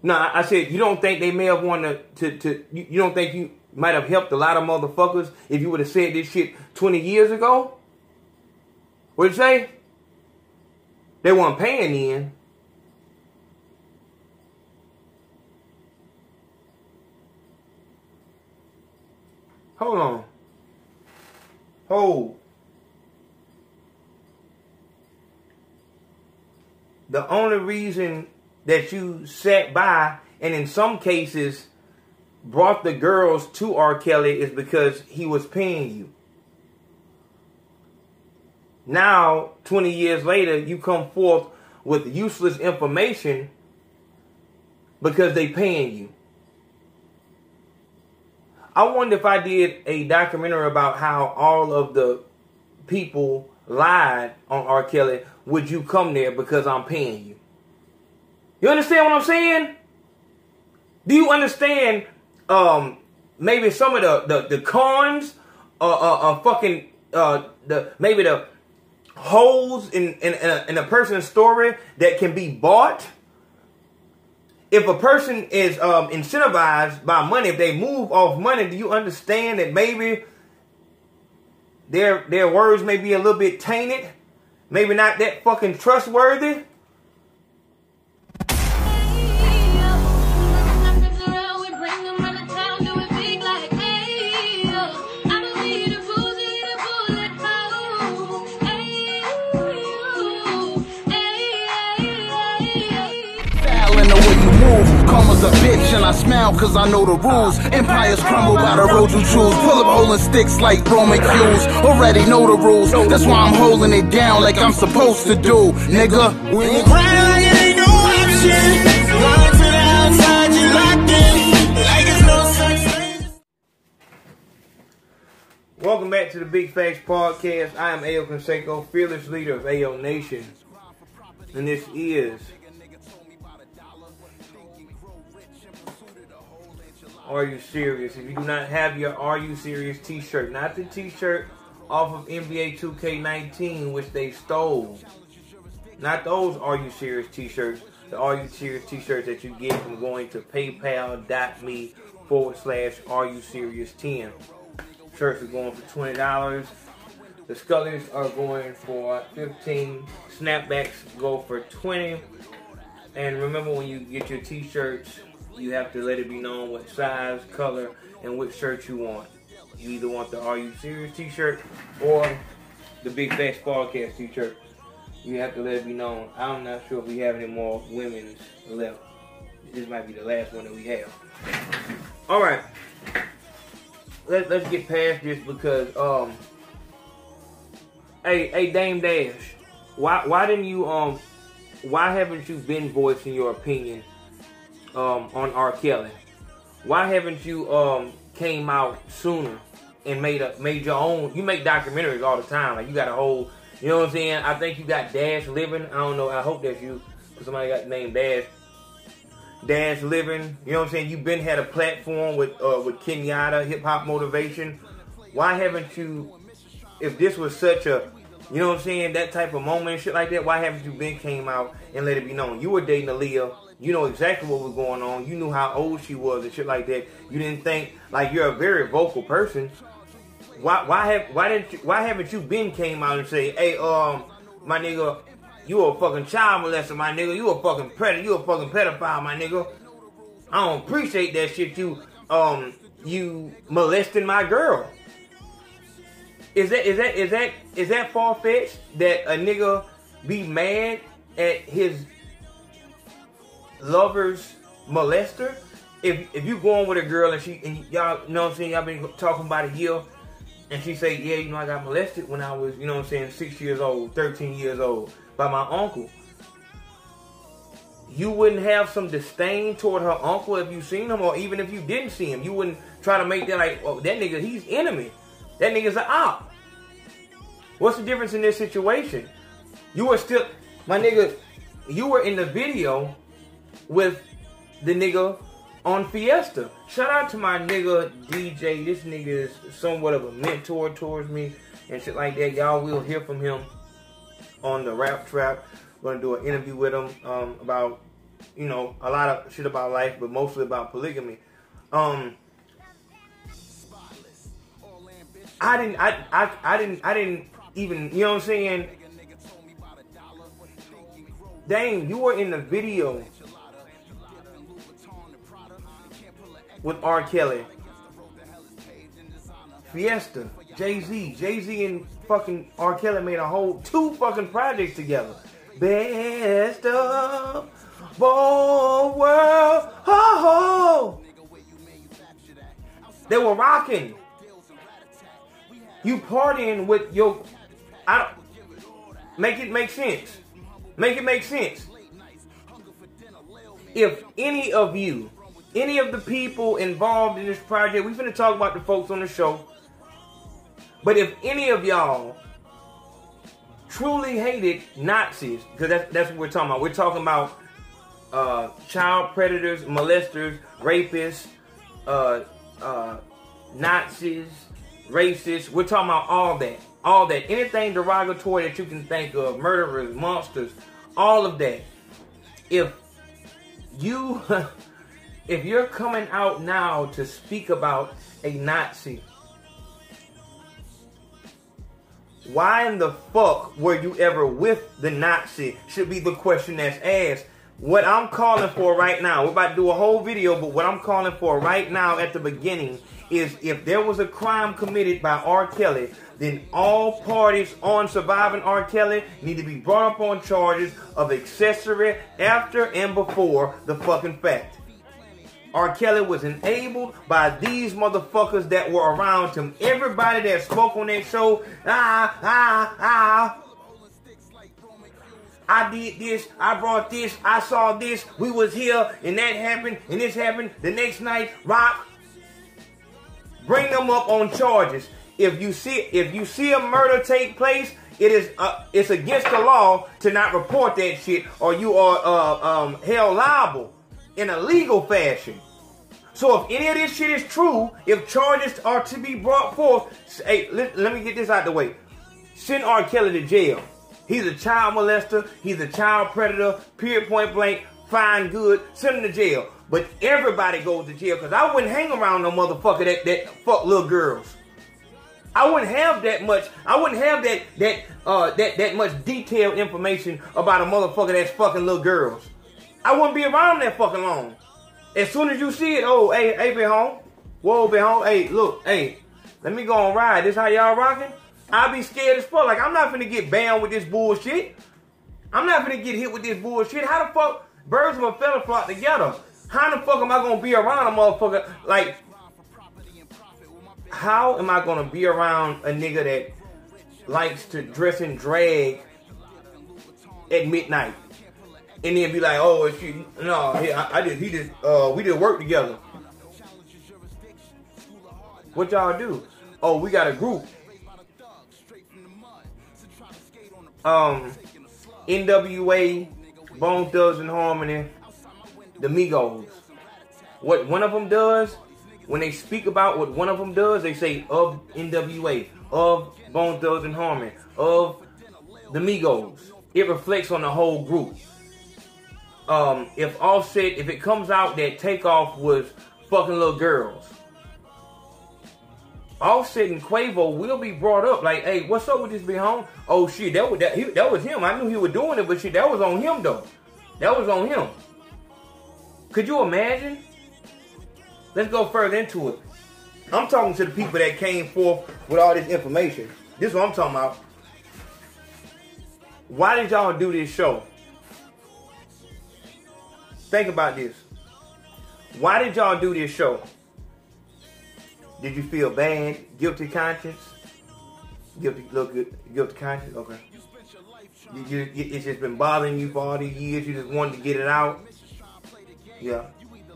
No, I said you don't think they may have wanted to you don't think you might have helped a lot of motherfuckers if you would have said this shit 20 years ago? What'd you say? They weren't paying in. Hold on. Hold. The only reason that you sat by and in some cases brought the girls to R. Kelly is because he was paying you. Now, 20 years later, you come forth with useless information because they paying you. I wonder if I did a documentary about how all of the people lied on R. Kelly, would you come there because I'm paying you? You understand what I'm saying? Do you understand maybe some of the cons fucking maybe the holes in a person's story that can be bought? If a person is incentivized by money, if they move off money, do you understand that maybe their words may be a little bit tainted? Maybe not that fucking trustworthy? Karma's a bitch and I smile cause I know the rules. Empires crumble by the road you choose. Pull up holding sticks like Roman cues. Already know the rules, that's why I'm holding it down like I'm supposed to do, nigga. When you grind like it ain't no option, going to the outside you locked in, like it's no such thing. Welcome back to the Big Facts Podcast. I am AYO CONSACO, fearless leader of AYO Nation. And this is Are You Serious? If you do not have your Are You Serious t-shirt, not the t-shirt off of NBA 2K19 which they stole, not those Are You Serious t-shirts, the Are You Serious t-shirts that you get from going to paypal.me/RUSerious10. Shirts are going for $20. The Scullies are going for $15. Snapbacks go for $20. And remember, when you get your t-shirts, you have to let it be known what size, color, and which shirt you want. You either want the Are You Serious t-shirt or the Big Facts Podcast t-shirt. You have to let it be known. I'm not sure if we have any more women's left. This might be the last one that we have. Alright. Let's get past this because hey Dame Dash, why didn't you why haven't you been voicing your opinion on R. Kelly? Why haven't you came out sooner and made your own? You make documentaries all the time. Like you got a whole, you know what I'm saying? I think you got Dash Living. I don't know. I hope that's you, because somebody got the name Dash. Dash Living. You know what I'm saying? You've been had a platform with Kenyatta, Hip Hop Motivation. Why haven't you? If this was such a, you know what I'm saying, that type of moment and shit like that, why haven't you been came out and let it be known? You were dating Aaliyah. You know exactly what was going on. You knew how old she was and shit like that. You didn't think, like, you're a very vocal person. Why haven't you been came out and say, hey, my nigga, you a fucking child molester, my nigga. You a fucking predator. You a fucking pedophile, my nigga. I don't appreciate that shit. You molesting my girl. Is that far-fetched that a nigga be mad at his lover's molester? If you go on with a girl and y'all, you know what I'm saying, y'all been talking about a year, and she say, yeah, you know, I got molested when I was, you know what I'm saying, 6 years old, 13 years old by my uncle. You wouldn't have some disdain toward her uncle if you seen him, or even if you didn't see him. You wouldn't try to make that like, oh, that nigga, he's enemy. That nigga's an op. What's the difference in this situation? You were still, my nigga, you were in the video with the nigga on Fiesta. Shout out to my nigga DJ. This nigga is somewhat of a mentor towards me and shit like that. Y'all will hear from him on the Rap Trap. We're gonna do an interview with him about you know, a lot of shit about life, but mostly about polygamy. I didn't even, you know what I'm saying? Dang, you were in the video with R.Kelly, Fiesta, Jay-Z and fucking R.Kelly made a whole 2 fucking projects together. Best of both worlds. Ho ho. They were rocking. You partying with your, make it make sense. Make it make sense. If any of you, any of the people involved in this project, we're finna talk about the folks on the show, but if any of y'all truly hated Nazis, because that's what we're talking about. We're talking about child predators, molesters, rapists, Nazis, racists. We're talking about all that. All that. Anything derogatory that you can think of. Murderers, monsters, all of that. If you're coming out now to speak about a Nazi, why in the fuck were you ever with the Nazi? Should be the question that's asked. What I'm calling for right now, we're about to do a whole video, but what I'm calling for right now at the beginning is if there was a crime committed by R. Kelly, then all parties on surviving R. Kelly need to be brought up on charges of accessory after and before the fucking fact. R. Kelly was enabled by these motherfuckers that were around him. Everybody that spoke on that show, I did this, I brought this, I saw this, we was here, and that happened, and this happened. The next night, rock. Bring them up on charges. If you see a murder take place, it's against the law to not report that shit, or you are held liable in a legal fashion. So if any of this shit is true, if charges are to be brought forth, hey, let me get this out the way. Send R. Kelly to jail. He's a child molester. He's a child predator. Period, point blank. Fine, good. Send him to jail. But everybody goes to jail, because I wouldn't hang around no motherfucker that fuck little girls. I wouldn't have that much. I wouldn't have that much detailed information about a motherfucker that's fucking little girls. I wouldn't be around that fucking long. As soon as you see it, oh, hey, big home. Whoa, big home. Hey, look, hey, let me go on ride. This how y'all rocking? I'll be scared as fuck. Like, I'm not finna get banned with this bullshit. I'm not finna get hit with this bullshit. How the fuck birds of a feather flock together? How the fuck am I gonna be around a motherfucker? Like, how am I gonna be around a nigga that likes to dress in drag at midnight? And then be like, oh, we did work together. What y'all do? Oh, we got a group. NWA, Bone Thugs and Harmony, the Migos. What one of them does, when they speak about what one of them does, they say of NWA, of Bone Thugs and Harmony, of the Migos. It reflects on the whole group. If it comes out that Takeoff was fucking little girls, Offset and Quavo will be brought up. Like, hey, what's up with this big home? Oh shit, that was him. I knew he was doing it, but shit, that was on him though. That was on him. Could you imagine? Let's go further into it. I'm talking to the people that came forth with all this information. This is what I'm talking about. Why did y'all do this show? Think about this. Why did y'all do this show? Did you feel bad? Guilty conscience? Guilty conscience? Okay. It's just been bothering you for all these years. You just wanted to get it out. Yeah.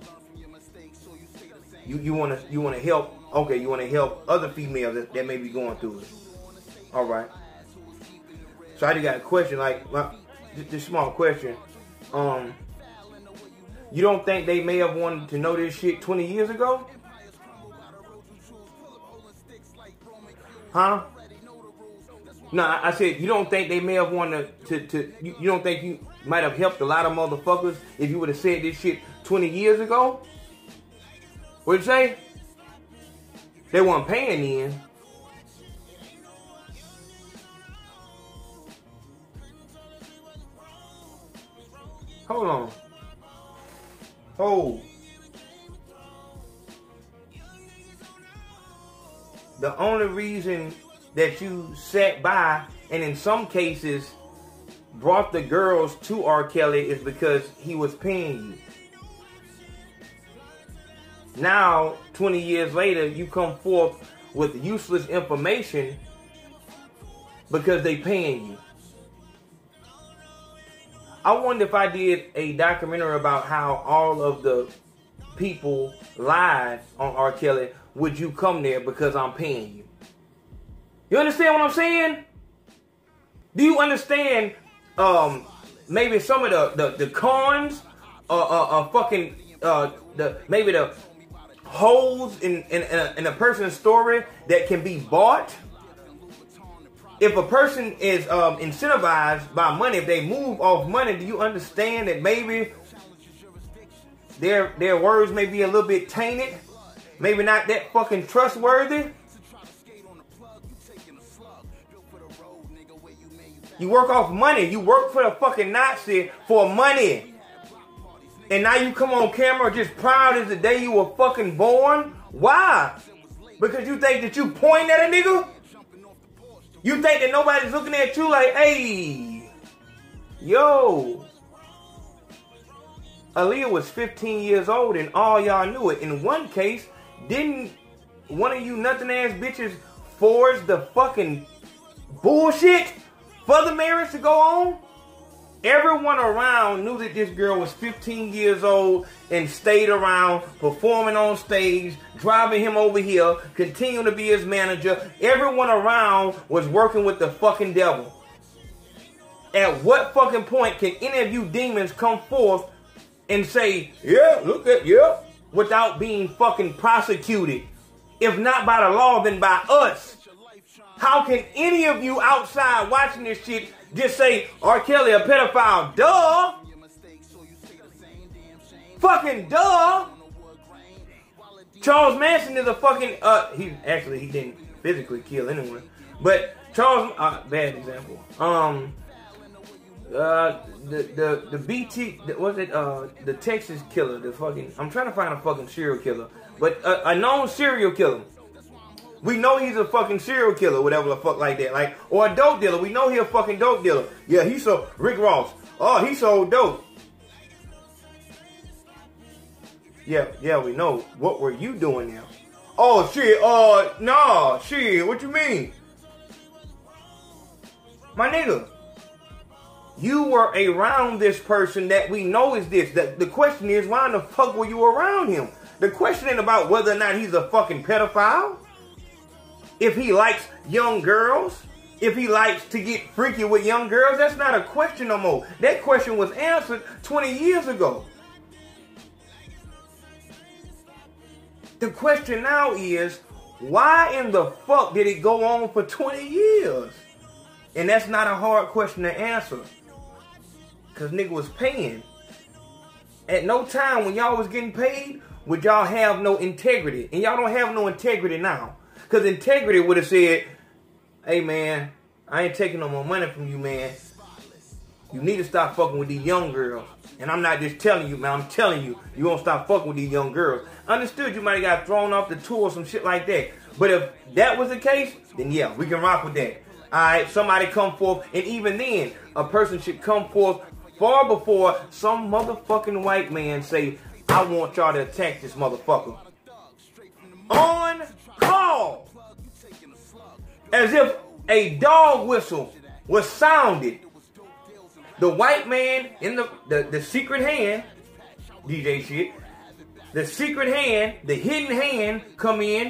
You want to help. Okay, you want to help other females that may be going through it. All right. So I just got a question, like this small question. You don't think they may have wanted to know this shit 20 years ago? Huh? No, I said you don't think they may have wanted to you don't think you might have helped a lot of motherfuckers if you would have said this shit 20 years ago? What'd you say? They weren't paying then. Hold on. Hold. The only reason that you sat by and in some cases brought the girls to R. Kelly is because he was paying you. Now, 20 years later, you come forth with useless information because they paying you. I wonder if I did a documentary about how all of the people lied on R. Kelly, would you come there because I'm paying you? You understand what I'm saying? Do you understand maybe some of the cons fucking maybe the holes in a person's story that can be bought? If a person is incentivized by money, if they move off money, do you understand that maybe their words may be a little bit tainted? Maybe not that fucking trustworthy? You work off money. You work for the fucking Nazi for money. And now you come on camera just proud as the day you were fucking born? Why? Because you think that you point at a nigga? You think that nobody's looking at you like, hey, yo. Aaliyah was 15 years old and all y'all knew it. In one case, didn't one of you nothing ass bitches forge the fucking bullshit for the marriage to go on? Everyone around knew that this girl was 15 years old and stayed around, performing on stage, driving him over here, continuing to be his manager. Everyone around was working with the fucking devil. At what fucking point can any of you demons come forth and say, yeah, look at, yeah, without being fucking prosecuted? If not by the law, then by us. How can any of you outside watching this shit just say, R. Kelly a pedophile? Duh! Fucking duh! Charles Manson is a fucking, he didn't physically kill anyone. But Charles, bad example. The BT, was it, the Texas killer, the fucking, I'm trying to find a fucking serial killer. But a known serial killer. We know he's a fucking serial killer, whatever the fuck like that. Like, or a dope dealer. We know he's a fucking dope dealer. Yeah, he sold, Rick Ross. Oh, he sold dope. Yeah, we know. What were you doing now? Oh, shit, nah, shit, what you mean? My nigga, you were around this person that we know is this. The question is, why in the fuck were you around him? The question ain't about whether or not he's a fucking pedophile. If he likes young girls, if he likes to get freaky with young girls, that's not a question no more. That question was answered 20 years ago. The question now is, why in the fuck did it go on for 20 years? And that's not a hard question to answer. Because nigga was paying. At no time when y'all was getting paid, would y'all have no integrity. And y'all don't have no integrity now. Because integrity would have said, hey man, I ain't taking no more money from you, man. You need to stop fucking with these young girls. And I'm not just telling you, man, I'm telling you, you won't stop fucking with these young girls. Understood you might have got thrown off the tour or some shit like that. But if that was the case, then yeah, we can rock with that. Alright, somebody come forth, and even then, a person should come forth far before some motherfucking white man say, I want y'all to attack this motherfucker. On call. As if a dog whistle was sounded. The white man in the secret hand, DJ shit, the secret hand, the hidden hand come in,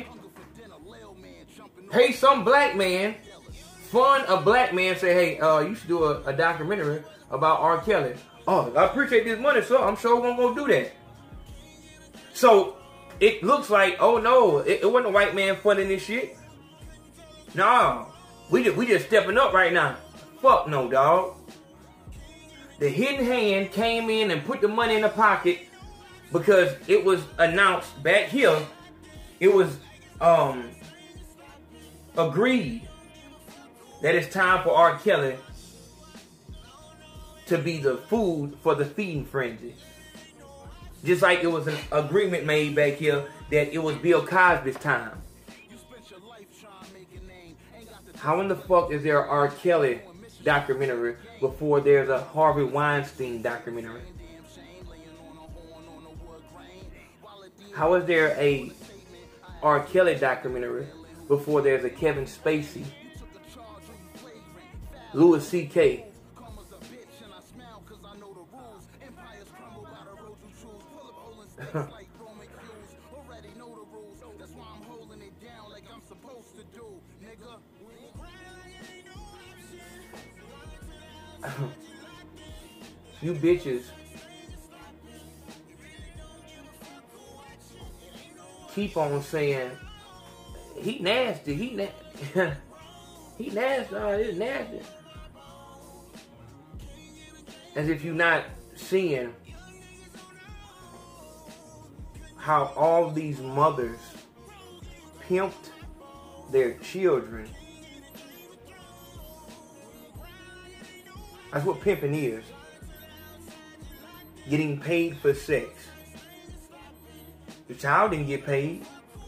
pay some black man, fund a black man, say, hey, you should do a documentary about R. Kelly. Oh, I appreciate this money, so I'm sure we're going to go do that. So, it looks like, oh no, it wasn't a white man funding this shit. No, We just stepping up right now. Fuck no, dog. The hidden hand came in and put the money in the pocket because it was announced back here. It was agreed that it's time for R. Kelly to be the food for the feeding frenzy. Just like it was an agreement made back here that it was Bill Cosby's time. How in the fuck is there an R. Kelly documentary before there's a Harvey Weinstein documentary? How is there a R. Kelly documentary before there's a Kevin Spacey, Louis C.K.? You bitches keep on saying he nasty, he nasty, it's nasty, as if you're not seeing how all these mothers pimped their children. That's what pimping is. Getting paid for sex. The child didn't get paid.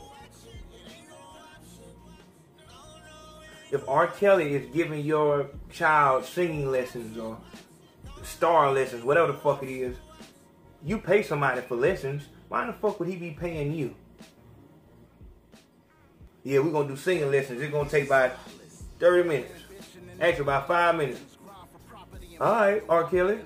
If R. Kelly is giving your child singing lessons or star lessons, whatever the fuck it is, you pay somebody for lessons. Why the fuck would he be paying you? Yeah, we're going to do singing lessons. It's going to take about 30 minutes. Actually, about 5 minutes. Alright, R. Kelly.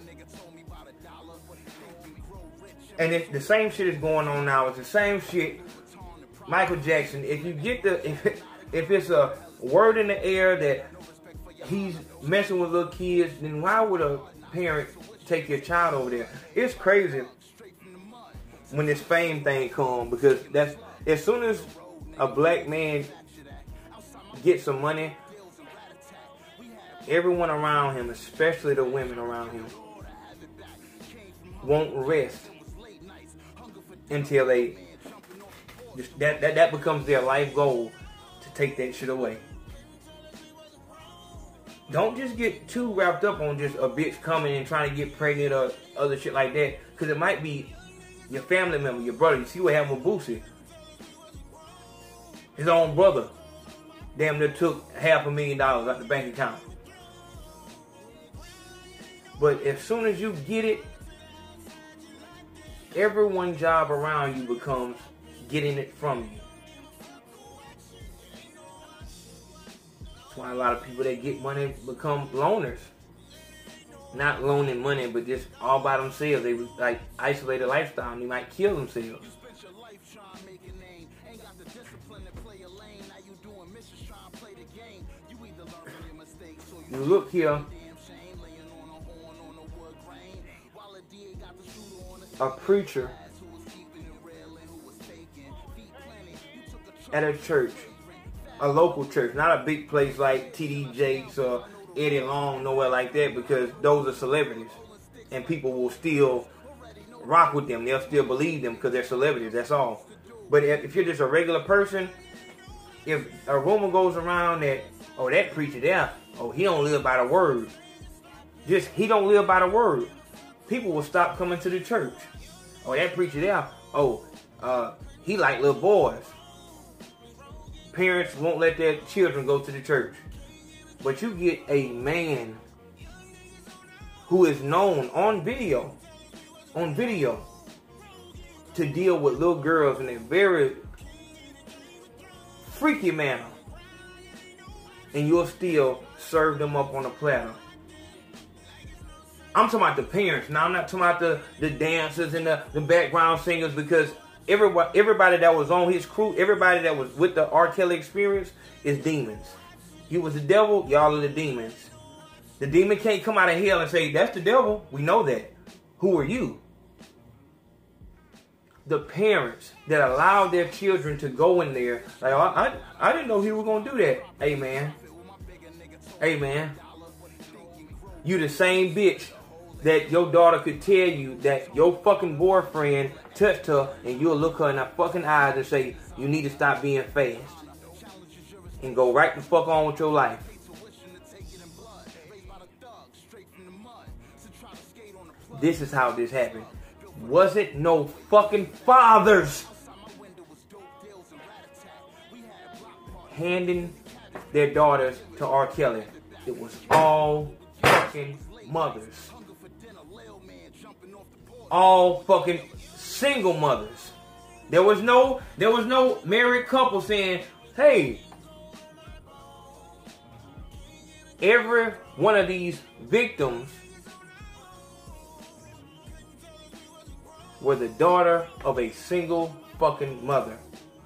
And the same shit is going on now. It's the same shit. Michael Jackson, if you get if it's a word in the air that he's messing with little kids, then why would a parent take your child over there? It's crazy when this fame thing comes, because that's as soon as a black man gets some money, everyone around him, especially the women around him, won't rest until they just that becomes their life goal, to take that shit away. Don't just get too wrapped up on just a bitch coming and trying to get pregnant or other shit like that, because it might be your family member, your brother. You see what happened with Boosie? His own brother damn near took $500,000 out the bank account. But as soon as you get it, everyone's job around you becomes getting it from you. That's why a lot of people that get money become loners. Not loaning money, but just all by themselves. They like isolated lifestyle, and they might kill themselves. You look here, a preacher at a church, a local church, not a big place like TD Jakes or Eddie Long, nowhere like that, because those are celebrities and people will still rock with them. They'll still believe them because they're celebrities, that's all. But if you're just a regular person, if a rumor goes around that, oh, that preacher there, oh, he don't live by the word, just he don't live by the word, people will stop coming to the church. Oh, that preacher there, oh, he like little boys. Parents won't let their children go to the church. But you get a man who is known on video, to deal with little girls in a very freaky manner, and you'll still serve them up on a platter. I'm talking about the parents. Now, I'm not talking about the dancers and the background singers, because everybody that was on his crew, everybody that was with the R. Kelly experience is demons. He was the devil, y'all are the demons. The demon can't come out of hell and say, that's the devil. We know that. Who are you? The parents that allowed their children to go in there, like, I didn't know he was going to do that. Hey, man, Hey, man. You the same bitch that your daughter could tell you that your fucking boyfriend touched her, and you'll look her in the fucking eyes and say, you need to stop being fast. And go right the fuck on with your life. This is how this happened. Wasn't no fucking fathers handing their daughters to R.Kelly. It was all fucking mothers. All fucking single mothers. There was no married couple saying, hey, every one of these victims were the daughter of a single fucking mother.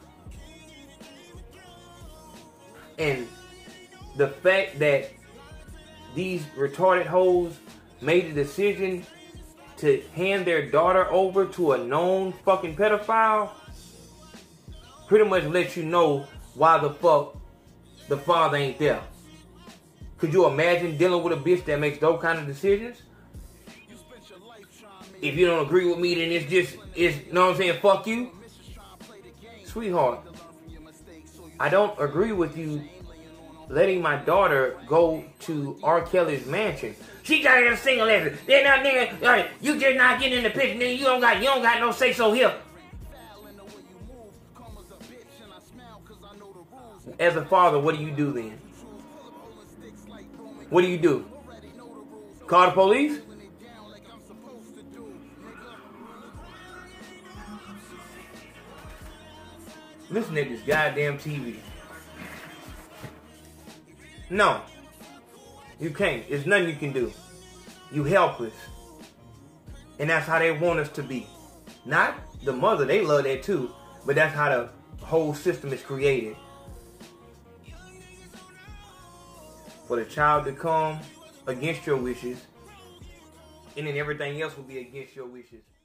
And the fact that these retarded hoes made the decision to hand their daughter over to a known fucking pedophile pretty much lets you know why the fuck the father ain't there. Could you imagine dealing with a bitch that makes those kind of decisions? If you don't agree with me, then it's you know what I'm saying, fuck you. Sweetheart, I don't agree with you letting my daughter go to R. Kelly's mansion. She got a single lesson. They're not nigga. You just not getting in the picture, nigga. You don't got no say so here. As a father, what do you do then? What do you do? Call the police? Listen to this goddamn TV. No. You can't. There's nothing you can do. You helpless. And that's how they want us to be. Not the mother, they love that too. But that's how the whole system is created. For the child to come against your wishes, and then everything else will be against your wishes.